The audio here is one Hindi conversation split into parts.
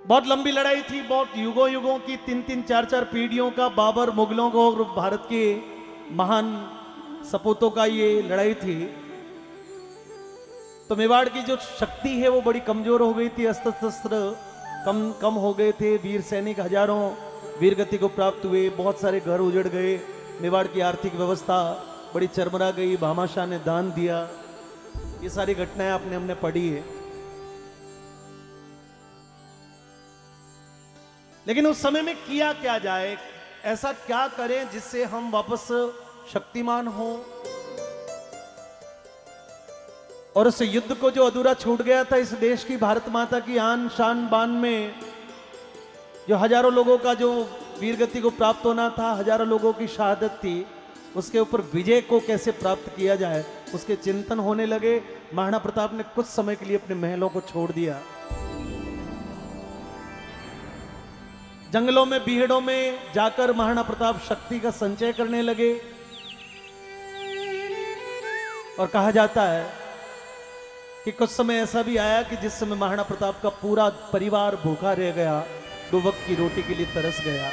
बहुत लंबी लड़ाई थी, बहुत युगों युगों की, 3-3 4-4 पीढ़ियों का बाबर मुगलों को और भारत के महान सपूतों का ये लड़ाई थी। तो मेवाड़ की जो शक्ति है वो बड़ी कमजोर हो गई थी, अस्त्र शस्त्र कम हो गए थे, वीर सैनिक हजारों वीरगति को प्राप्त हुए, बहुत सारे घर उजड़ गए, मेवाड़ की आर्थिक व्यवस्था बड़ी चरमरा गई, भामाशाह ने दान दिया। ये सारी घटनाएं हमने पढ़ी है। लेकिन उस समय में किया क्या जाए, ऐसा क्या करें जिससे हम वापस शक्तिमान हो और उस युद्ध को जो अधूरा छूट गया था, इस देश की भारत माता की आन शान बान में जो हजारों लोगों का जो वीरगति को प्राप्त होना था, हजारों लोगों की शहादत थी, उसके ऊपर विजय को कैसे प्राप्त किया जाए, उसके चिंतन होने लगे। महाराणा प्रताप ने कुछ समय के लिए अपने महलों को छोड़ दिया, जंगलों में बीहड़ों में जाकर महाराणा प्रताप शक्ति का संचय करने लगे। और कहा जाता है कि कुछ समय ऐसा भी आया कि जिस समय महाराणा प्रताप का पूरा परिवार भूखा रह गया, दो वक्त की रोटी के लिए तरस गया।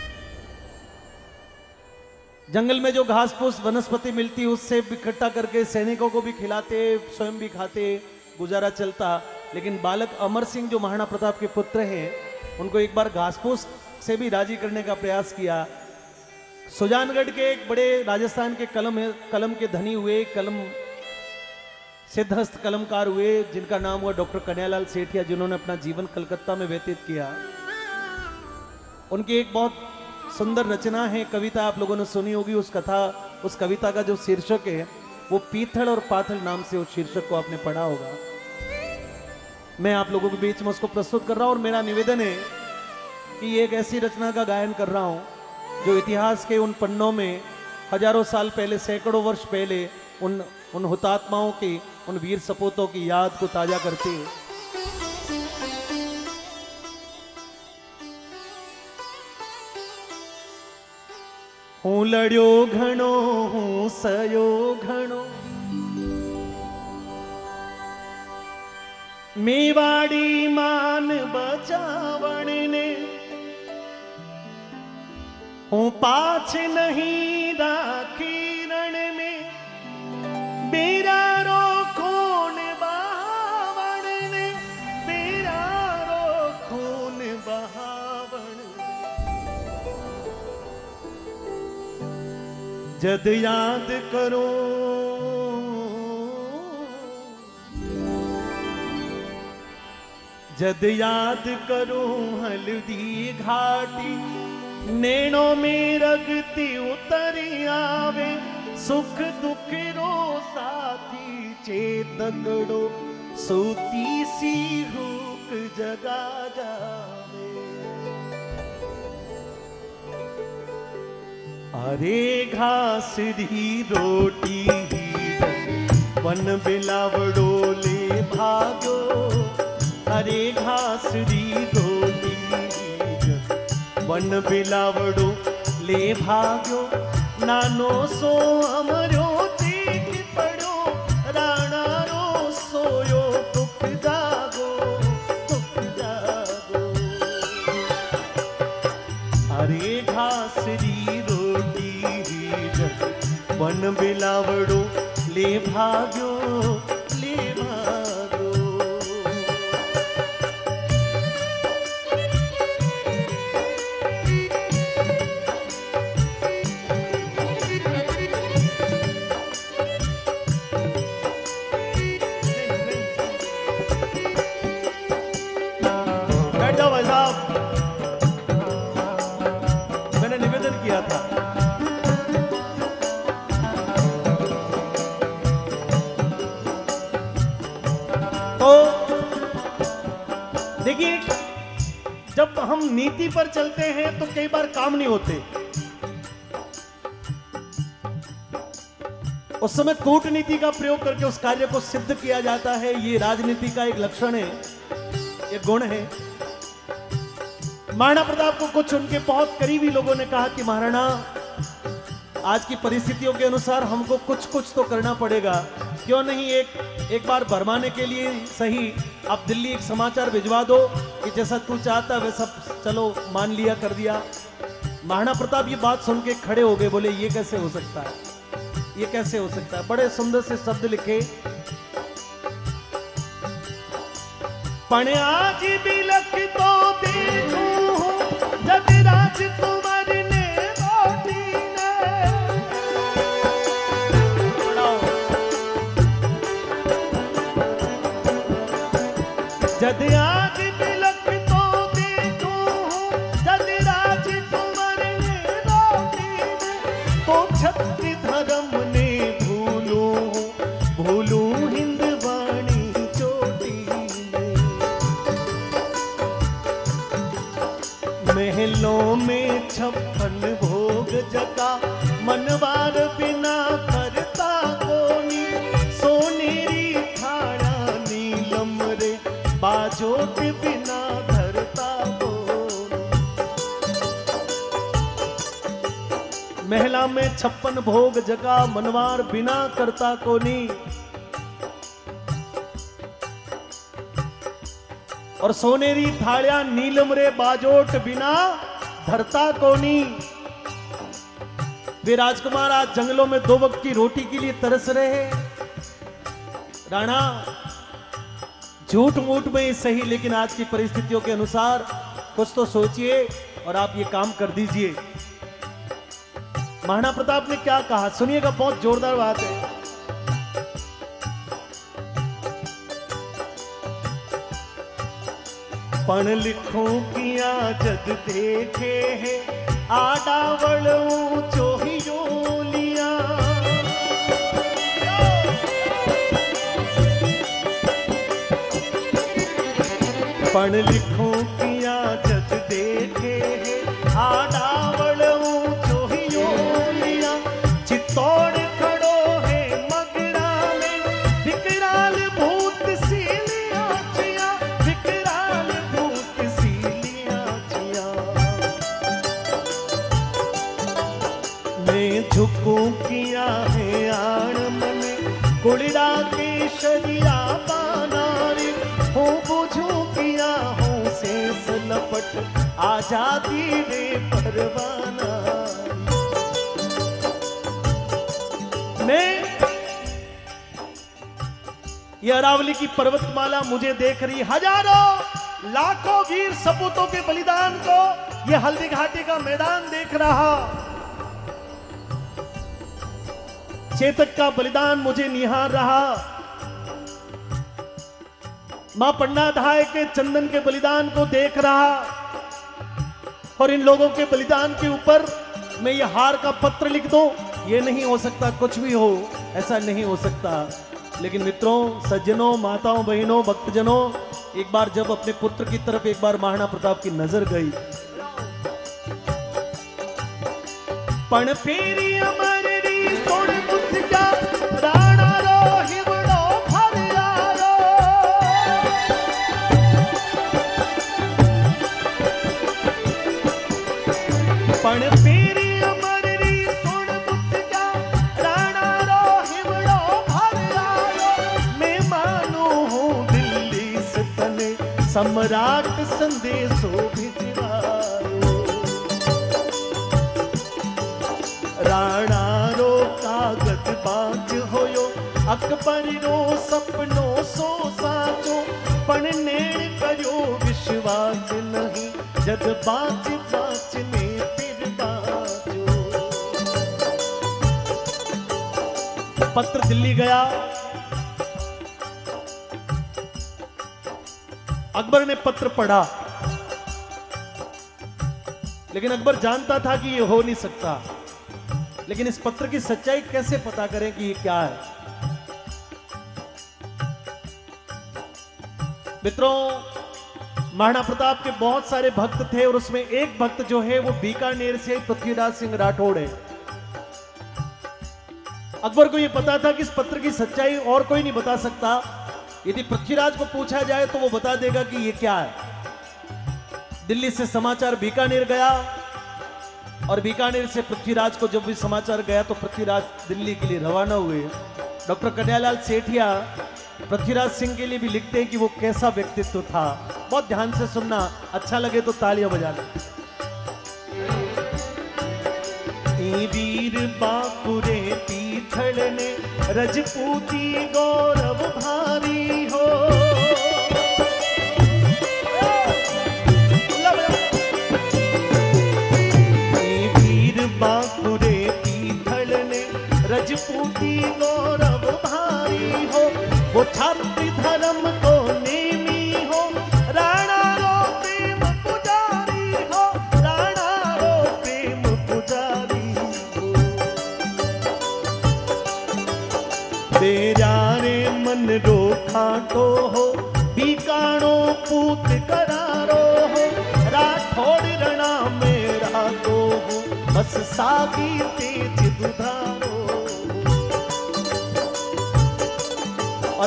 जंगल में जो घास फूस वनस्पति मिलती उससे इकट्ठा करके सैनिकों को भी खिलाते, स्वयं भी खाते, गुजारा चलता। लेकिन बालक अमर सिंह जो महाराणा प्रताप के पुत्र हैं, उनको एक बार घास फूस से भी राजी करने का प्रयास किया। सुजानगढ़ के एक बड़े राजस्थान के कलम के धनी हुए, कलम सिद्धहस्त कलमकार हुए, जिनका नाम हुआ डॉक्टर कन्हैयालाल सेठिया, जिन्होंने अपना जीवन कलकत्ता में व्यतीत किया। उनकी एक बहुत सुंदर रचना है, कविता आप लोगों ने सुनी होगी। उस कविता का जो शीर्षक है वो पीथल और पाथल नाम से, उस शीर्षक को आपने पढ़ा होगा। मैं आप लोगों के बीच में उसको प्रस्तुत कर रहा हूं और मेरा निवेदन है कि एक ऐसी रचना का गायन कर रहा हूं जो इतिहास के उन पन्नों में हजारों साल पहले, सैकड़ों वर्ष पहले उन हुतात्माओं की, उन वीर सपूतों की याद को ताजा करती है। हूं लड़ियो घणो, हूं सयो घणो, मेवाड़ी मान बचावण ने, हूं पाछ नहीं राखी रण में, बेरा रो खून बहावण ने, बेरा रो खून बहावण। जद याद करो जद याद करूं हल्दी घाटी, नैनों में रगती उतरी आवे, सुख दुख रो साथी चेतगड़ो, सूती सी हुक जगा जावे। अरे घास री रोटी वन बिलावड़ो ले भागो, अरे घास री रोटी वन बिलावड़ो ले भाग्यो, नानो सो अमरो देख पड़ो, राणा रो सोयो दुख जागो, दुख जागो। अरे घास री रोटी वन बिलावड़ो ले भाग्यो, ले भागो। किया था तो देखिए, जब हम नीति पर चलते हैं तो कई बार काम नहीं होते। उस समय कूटनीति का प्रयोग करके उस कार्य को सिद्ध किया जाता है। ये राजनीति का एक लक्षण है, एक गुण है। महाराणा प्रताप को कुछ उनके बहुत करीबी लोगों ने कहा कि महाराणा, आज की परिस्थितियों के अनुसार हमको कुछ कुछ तो करना पड़ेगा, क्यों नहीं एक बार भरमाने के लिए सही आप दिल्ली एक समाचार भिजवा दो कि जैसा तू चाहता वैसा चलो मान लिया, कर दिया। महाराणा प्रताप ये बात सुन के खड़े हो गए, बोले ये कैसे हो सकता है, ये कैसे हो सकता है। बड़े सुंदर से शब्द लिखे, पण आज बिलख तो देखूं जग राजकुमार ने रोटी ने। जद आज बिलख तो देखूं जग राजकुमार ने रोटी ने। तो छत्र धर्म ने भूलूं हिंदवाणी चोटी ने। महलों में 56 भोग जगा मनवार बिना करता कोनी। सोनेरी थाड़ा नीलम रे बाजोट बिना धरता कोनी। महला में 56 भोग जगा मनवार बिना करता कोनी। और सोनेरी थालिया नीलम रे बाजोट बिना धरता कोनी। वे राजकुमार आज जंगलों में 2 वक्त की रोटी के लिए तरस रहे हैं। राणा झूठ मूठ में ही सही, लेकिन आज की परिस्थितियों के अनुसार कुछ तो सोचिए और आप ये काम कर दीजिए। महाराणा प्रताप ने क्या कहा सुनिएगा, बहुत जोरदार बात है। पण लिखूं किया जद देखे है आडावल ऊंचो ही जोलिया। पण लिखूं किया जद देखे है आडावल ऊंचो ही जोलिया। चित्तौड़ खड़ो है मगरा में विकराल भूत सीलिया चिया। विकराल भूत सीलिया चिया। मैं झुकूं किया है आण मने कुड़िया के शरिया बानारे। हूँ बुझूं किया हूँ शेष लपट आजादी रे परवाना। मैं ये अरावली की पर्वतमाला मुझे देख रही, हजारों लाखों वीर सपूतों के बलिदान को ये हल्दी घाटी का मैदान देख रहा। चेतक का बलिदान मुझे निहार रहा। मां पन्नाधाय के चंदन के बलिदान को देख रहा। और इन लोगों के बलिदान के ऊपर मैं ये हार का पत्र लिख दूं, ये नहीं हो सकता। कुछ भी हो ऐसा नहीं हो सकता। लेकिन मित्रों, सज्जनों, माताओं, बहनों, भक्तजनों, एक बार जब अपने पुत्र की तरफ एक बार महाराणा प्रताप की नजर गई, पण फेरी अमर री तोड़ बुद्ध जा राणा रो हिवड़ो फरियारो। पण फेरी अमर री तोड़ बुद्ध जा राणा रो हिवड़ो फरियारो। मैं मानो हूँ दिल्ली से तने सम्राट संदेशो भिजवायो। राणा रो कागज बाज होयो अकबर रो सपनो सो साचो। पण नेण करो विश्वास नहीं जद बाज बाज ने फिर बाजो। पत्र दिल्ली गया। अकबर ने पत्र पढ़ा, लेकिन अकबर जानता था कि ये हो नहीं सकता। लेकिन इस पत्र की सच्चाई कैसे पता करें कि ये क्या है। मित्रों, महाराणा प्रताप के बहुत सारे भक्त थे और उसमें एक भक्त जो है वो बीकानेर से पृथ्वीराज सिंह राठौड़ है। अकबर को यह पता था कि इस पत्र की सच्चाई और कोई नहीं बता सकता। यदि पृथ्वीराज को पूछा जाए तो वो बता देगा कि ये क्या है। दिल्ली से समाचार बीकानेर गया और बीकानेर से पृथ्वीराज को जब भी समाचार गया तो पृथ्वीराज दिल्ली के लिए रवाना हुए। डॉक्टर कन्हैयालाल सेठिया पृथ्वीराज सिंह के लिए भी लिखते हैं कि वो कैसा व्यक्तित्व था। बहुत ध्यान से सुनना, अच्छा लगे तो तालियां बजाना। वीर बाकुरे पीथल ने रजपूती गौरव भारी हो। वीर बाकुरे पीथल ने रजपूती गौरव भारी हो। वो छात्र धर्म को नेमी हो, राणा रो प्रेम पुजारी हो, राणा रो प्रेम पुजारी हो। बेरारे मन रो खाटो हो, बीकाणो पूत करारो हो, राठौड़ रणा में रातो हो, बस सागी तेज दुधारो। और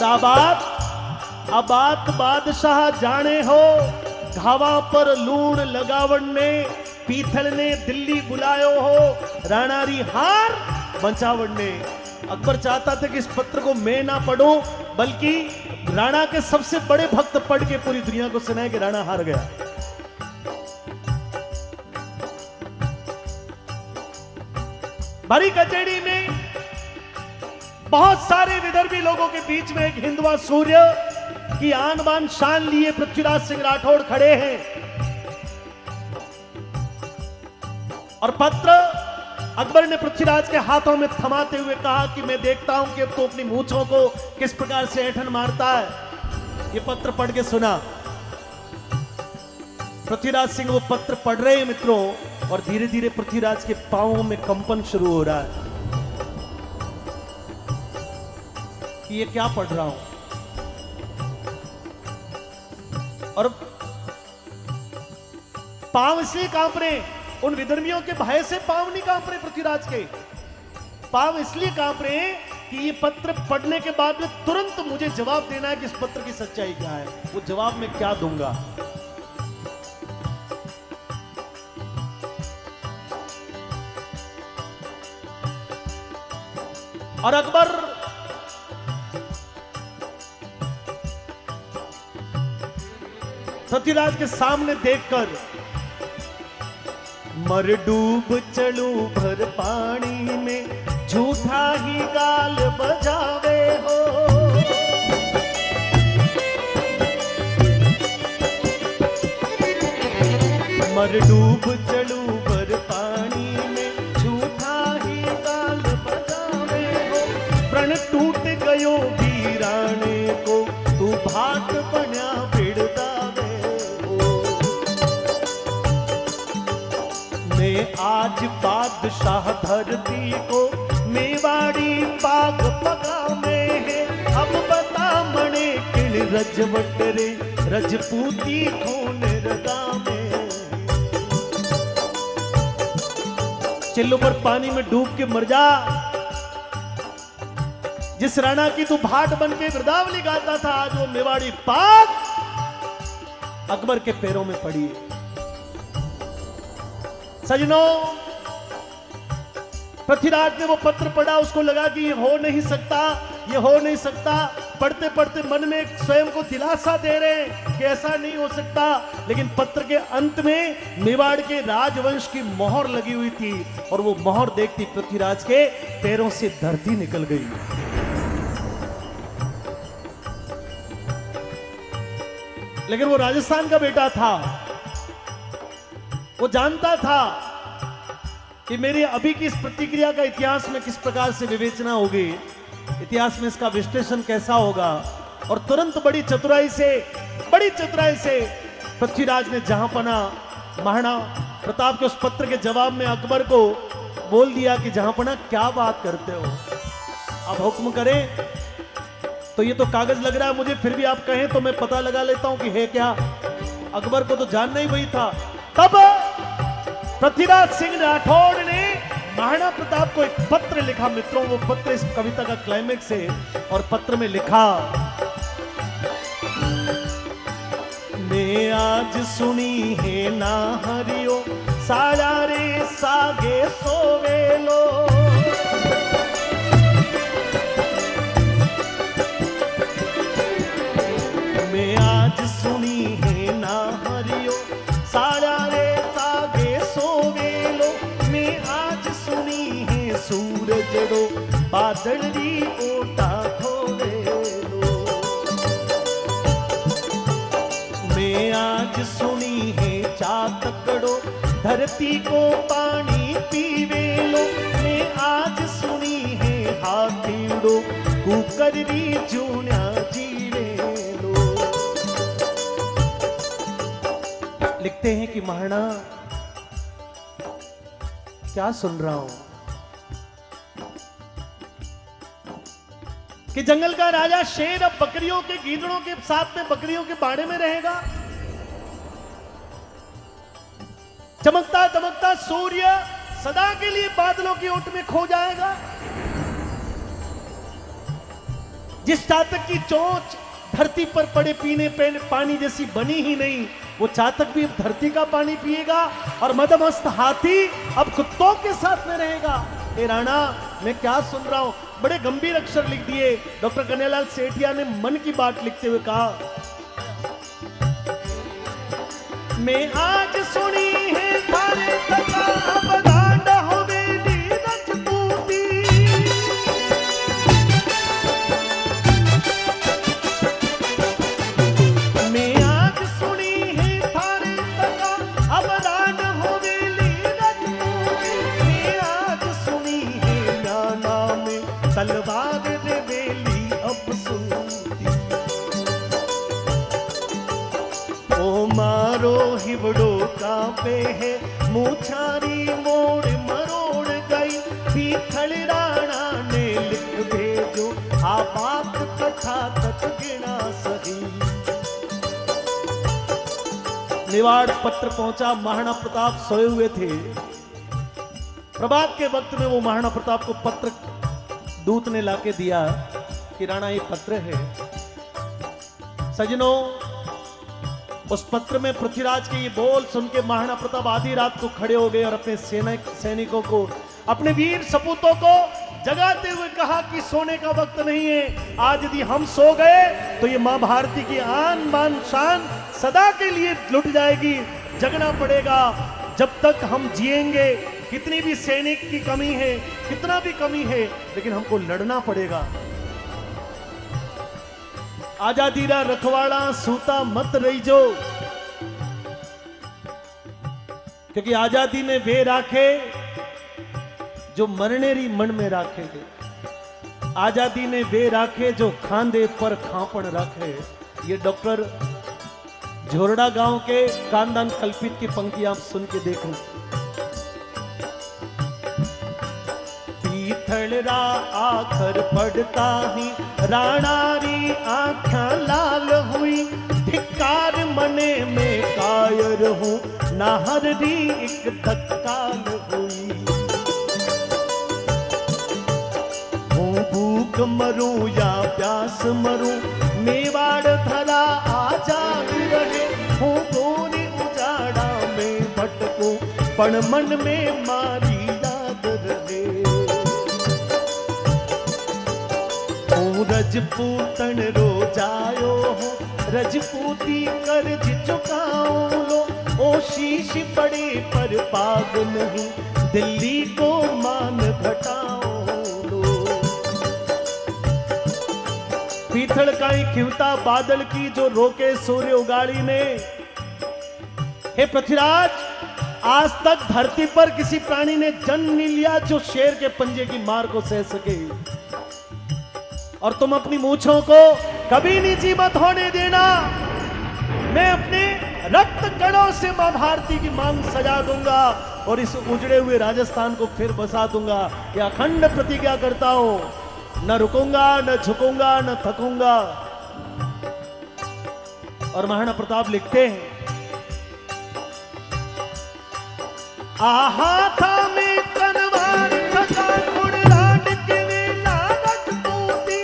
आबाद बादशाह जाने हो, घावा पर लूण लगावण ने पीथल ने दिल्ली बुलायो हो, राणारी हार बचावण ने। अकबर चाहता था कि इस पत्र को मैं ना पढ़ूं, बल्कि राणा के सबसे बड़े भक्त पढ़ के पूरी दुनिया को सुनाए कि राणा हार गया। भरी कचहरी में बहुत सारे विदर्भी लोगों के बीच में एक हिंदवा सूर्य की आन बान शान लिए पृथ्वीराज सिंह राठौड़ खड़े हैं और पत्र अकबर ने पृथ्वीराज के हाथों में थमाते हुए कहा कि मैं देखता हूं कि अब तो अपनी मूंछों को किस प्रकार से ऐंठन मारता है। ये पत्र पढ़ के सुना। पृथ्वीराज सिंह वो पत्र पढ़ रहे हैं मित्रों, और धीरे धीरे पृथ्वीराज के पांवों में कंपन शुरू हो रहा है कि ये क्या पढ़ रहा हूं। और पांव इसलिए कांप रहे, उन विदर्भियों के भय से पांव नहीं कांप रहे, पृथ्वीराज के पांव इसलिए कांप रहे हैं कि ये पत्र पढ़ने के बाद में तुरंत मुझे जवाब देना है कि इस पत्र की सच्चाई क्या है। वो जवाब मैं क्या दूंगा। और अकबर पृथ्वीराज के सामने देखकर मर डूब चलू भर पानी में, झूठा ही गाल बजावे हो। मर डूब चलू भर पानी में, झूठा ही गाल बजावे हो। प्रण टूट गयो वीराने को, तू भाट बन्या बिड़दावे हो। मैं आज बादशाह धरती को, मेवाड़ी पाग पगा में है। अब बता मणे किण रजवट रे, रजपूती खून रगा में। चिल्लों पर पानी में डूब के मर जा। जिस राणा की तू भाट बन के गिरदावली गाता था, आज वो मेवाड़ी पाग अकबर के पैरों में पड़ी है। सजनों, पृथ्वीराज ने वो पत्र पढ़ा, उसको लगा कि ये हो नहीं सकता, ये हो नहीं सकता। पढ़ते पढ़ते मन में स्वयं को दिलासा दे रहे कि ऐसा नहीं हो सकता। लेकिन पत्र के अंत में मेवाड़ के राजवंश की मोहर लगी हुई थी, और वो मोहर देखती पृथ्वीराज के पैरों से धरती निकल गई। लेकिन वो राजस्थान का बेटा था, वो जानता था कि मेरी अभी की इस प्रतिक्रिया का इतिहास में किस प्रकार से विवेचना होगी, इतिहास में इसका विश्लेषण कैसा होगा। और तुरंत बड़ी चतुराई से पृथ्वीराज ने जहांपना महाराणा प्रताप के उस पत्र के जवाब में अकबर को बोल दिया कि जहांपना क्या बात करते हो, आप हुक्म करें। तो ये तो कागज लग रहा है मुझे, फिर भी आप कहें तो मैं पता लगा लेता हूं कि है क्या। अकबर को तो जानना ही वही था। तब पृथ्वीराज सिंह राठौड़ ने महाराणा प्रताप को एक पत्र लिखा मित्रों। वो पत्र इस कविता का क्लाइमेक्स है, और पत्र में लिखा, मैं आज सुनी है ना हरियो, सारा रे सागे सोवेलो। सूरजड़ो बादड़ी ओटा खोवेलो। मैं आज सुनी है चातकड़ो धरती को पानी पीवेलो। मैं आज सुनी है हाथीड़ो कुकररी जून्या जीवेलो। लिखते हैं कि महाराणा क्या सुन रहा हूं कि जंगल का राजा शेर अब बकरियों के गीदड़ों के साथ में बकरियों के बाड़े में रहेगा। चमकता दमकता सूर्य सदा के लिए बादलों की ओट में खो जाएगा। जिस चातक की चोंच धरती पर पड़े पीने पानी जैसी बनी ही नहीं, वो चातक भी अब धरती का पानी पिएगा और मदमस्त हाथी अब कुत्तों के साथ में रहेगा। ए राणा, मैं क्या सुन रहा हूं? बड़े गंभीर अक्षर लिख दिए। डॉक्टर कन्हैयालाल सेठिया ने मन की बात लिखते हुए कहा, मैं आज सुनी है थारे तका बदांड हवेली रजपूती। मैं आज सुनी है थारे तका बदांड हवेली रजपूती। मैं आज सुनी है नाना में तलवार रेवेली अब सूती। ओ मारो हिवड़ो कांपे है मूछारी मोड़ मरोड़ गई। पीथल राणा ने लिख भेजो आ बात कथा तक गिना सही। निवाड़ पत्र पहुंचा। महाराणा प्रताप सोए हुए थे। प्रभात के वक्त में वो महाराणा प्रताप को पत्र दूत ने लाके दिया कि राणा ये पत्र है। सजनों, उस पत्र में पृथ्वीराज के ये बोल सुन के महाराणा प्रताप आधी रात को खड़े हो गए और अपने सैनिकों को, अपने वीर सपूतों को जगाते हुए कहा कि सोने का वक्त नहीं है। आज यदि हम सो गए तो ये मां भारती की आन बान शान सदा के लिए लुट जाएगी। जगना पड़ेगा जब तक हम जिएंगे। कितनी भी सैनिक की कमी है, कितना भी कमी है, लेकिन हमको लड़ना पड़ेगा। आजादी रा रखवाड़ा सूता मत रही जो, क्योंकि आजादी ने वे राखे जो मरने री मन में राखे थे। आजादी ने वे राखे जो खांदे पर खापण रखे। ये डॉक्टर झोरडा गांव के कांदान कल्पित की पंक्ति आप सुन के देखो। पीथलरा आखर पड़ता ही राणारी आँखां लाल हुई। धिक्कार मने में कायर हूँ नाहरी एक धक्काल हुई। हूँ भूख मरूं या प्यास मरूं मेवाड़ धरा आजाद रहे। हूँ गोरी उजाड़ा में भटकूं पण मन में मारी याद रहे। रजपूतन रोजायो हो रजपूती कर्ज चुकाओ लो। ओ शीश पड़े पर पाग नहीं दिल्ली को मान घटाओ लो। पीथल का ही खिवता बादल की जो रोके सूर्य उगाड़ी ने। हे पृथ्वीराज, आज तक धरती पर किसी प्राणी ने जन्म नहीं लिया जो शेर के पंजे की मार को सह सके। और तुम अपनी मूंछों को कभी नीची मत होने देना। मैं अपने रक्त कणों से मां भारती की मांग सजा दूंगा और इस उजड़े हुए राजस्थान को फिर बसा दूंगा। यह अखंड प्रतिज्ञा करता हूं, न रुकूंगा, न झुकूंगा, न थकूंगा। और महाराणा प्रताप लिखते हैं, आहा था में तलवार थका कुड़राड के वेला रजपूती।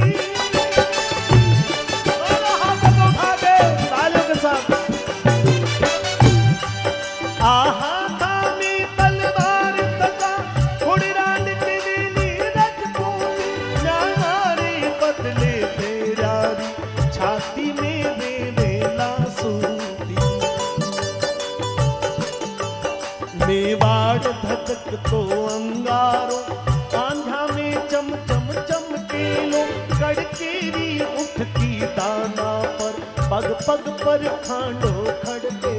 और हाथ उठा दे तालियों के साथ। आहा था में तलवार थका कुड़राड के वेली रजपूती। नारे बदले तेरारी छाती में वे वेला सूती। मेवाड़ धधक तो अंगारो कान पग पर खांडो खड़के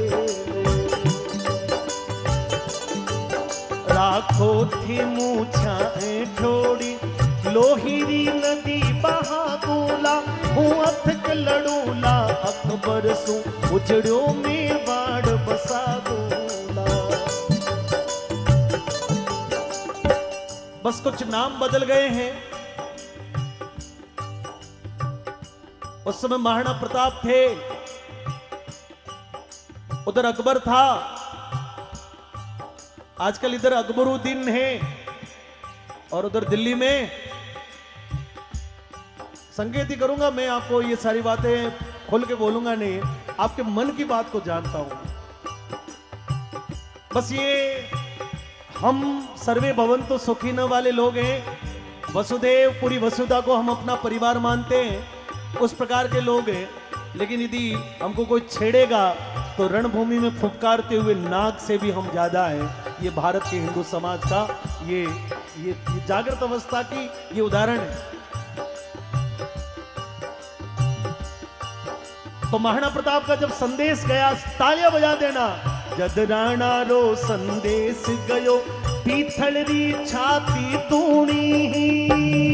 राखो थी मूछा ठोड़ी लोहिरी नदी बहा दूला हूँ अथक लड़ूला अकबर सु उजड़ो मेवाड़ बसा दूला। बस कुछ नाम बदल गए हैं। उस समय महाराणा प्रताप थे, उधर अकबर था, आजकल इधर अकबरुद्दीन है और उधर दिल्ली में। संकेत ही करूंगा मैं आपको, ये सारी बातें खोल के बोलूंगा नहीं, आपके मन की बात को जानता हूं। बस ये हम सर्वे भवन्तु सुखिनः वाले लोग हैं, वसुदेव पूरी वसुधा को हम अपना परिवार मानते हैं, उस प्रकार के लोग हैं। लेकिन यदि हमको कोई छेड़ेगा तो रणभूमि में फुफकारते हुए नाग से भी हम ज्यादा हैं। ये भारत के हिंदू समाज का ये जागृत अवस्था की ये उदाहरण है। तो महाराणा प्रताप का जब संदेश गया, तालियां बजा देना। जद राणा रो संदेश गयो पीथलरी छाती तूणी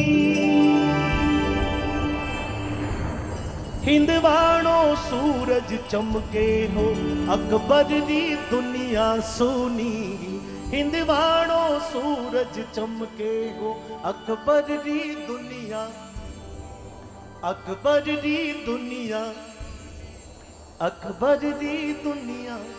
हिंदवाणो सूरज चमके हो अकबर री दुनिया सोनी हिंदवाणो सूरज चमके हो अकबर री दुनिया अकबर री दुनिया अकबर री दुनिया